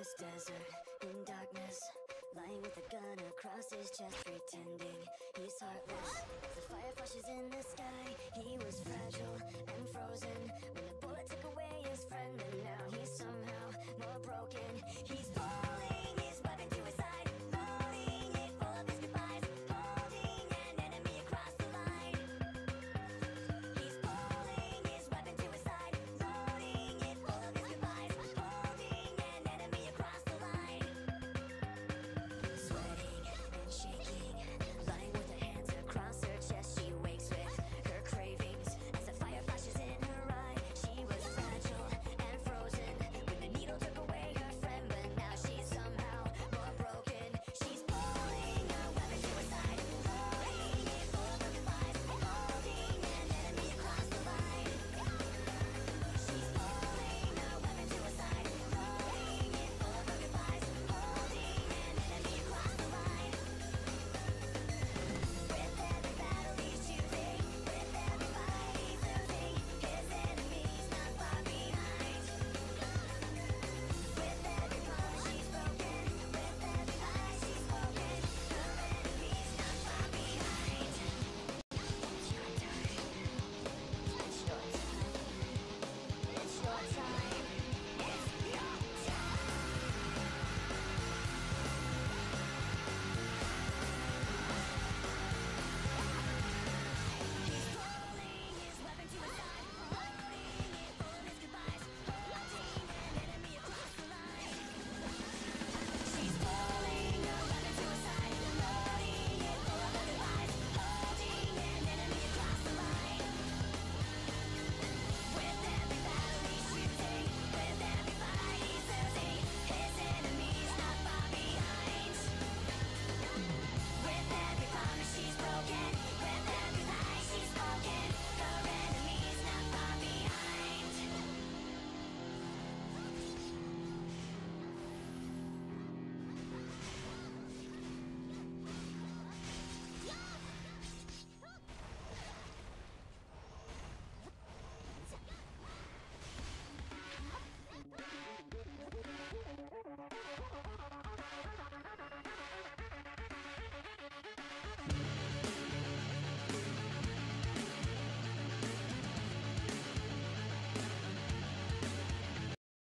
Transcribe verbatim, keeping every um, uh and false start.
this desert in darkness, lying with a gun across his chest, pretending he's heartless. The fire flashes in the sky. He was fragile and frozen when the bullet took away his friend, and now he's somehow more broken. He's falling.